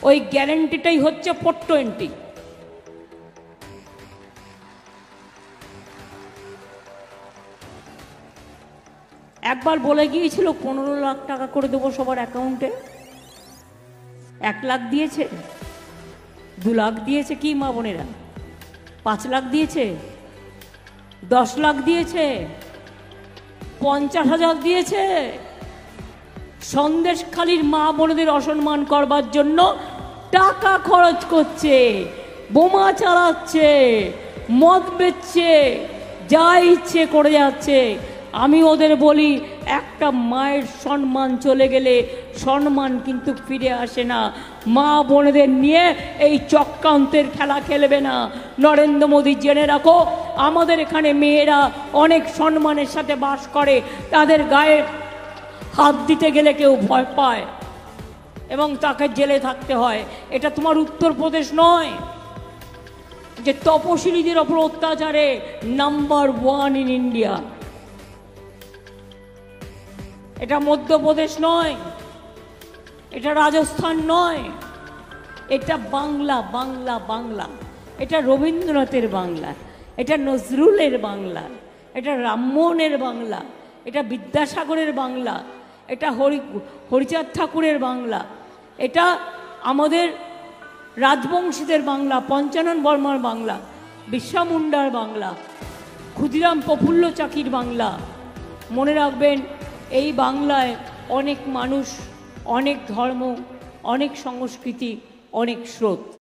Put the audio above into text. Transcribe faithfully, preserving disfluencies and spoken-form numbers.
ওই গ্যারেন্টিটাই হচ্ছে four twenty. একবার বলে গিয়েছিল পনেরো লাখ টাকা করে দেবো সবার অ্যাকাউন্টে, এক লাখ দিয়েছে, দু লাখ দিয়েছে কি মা বোনেরা, পাঁচ লাখ দিয়েছে, দশ লাখ দিয়েছে, পঞ্চাশ হাজার দিয়েছে। সন্দেশখালীর মা বোনেদের অসম্মান করবার জন্য টাকা খরচ করছে, বোমা চালাচ্ছে, মদ বেচছে, যা ইচ্ছে করে যাচ্ছে। আমি ওদের বলি, একটা মায়ের সম্মান চলে গেলে সম্মান কিন্তু ফিরে আসে না। মা বোনেদের নিয়ে এই চক্রান্তের খেলা খেলবে না। নরেন্দ্র মোদী জেনে রাখো, আমাদের এখানে মেয়েরা অনেক সম্মানের সাথে বাস করে, তাদের গায়ে হাত দিতে গেলে কেউ ভয় পায় এবং তাকে জেলে থাকতে হয়। এটা তোমার উত্তরপ্রদেশ নয় যে তপশিলীদের ওপর অত্যাচারে নাম্বার ওয়ান ইন ইন্ডিয়া। এটা মধ্যপ্রদেশ নয়, এটা রাজস্থান নয়, এটা বাংলা বাংলা বাংলা। এটা রবীন্দ্রনাথের বাংলা, এটা নজরুলের বাংলা, এটা রামমোহনের বাংলা, এটা বিদ্যাসাগরের বাংলা, এটা হরি হরিচাঁদ ঠাকুরের বাংলা, এটা আমাদের রাজবংশীদের বাংলা, পঞ্চানন বর্মার বাংলা, বিরসা মুন্ডার বাংলা, ক্ষুদিরাম প্রফুল্ল চাকির বাংলা। মনে রাখবেন, এই বাংলায় অনেক মানুষ, অনেক ধর্ম, অনেক সংস্কৃতি, অনেক স্রোত।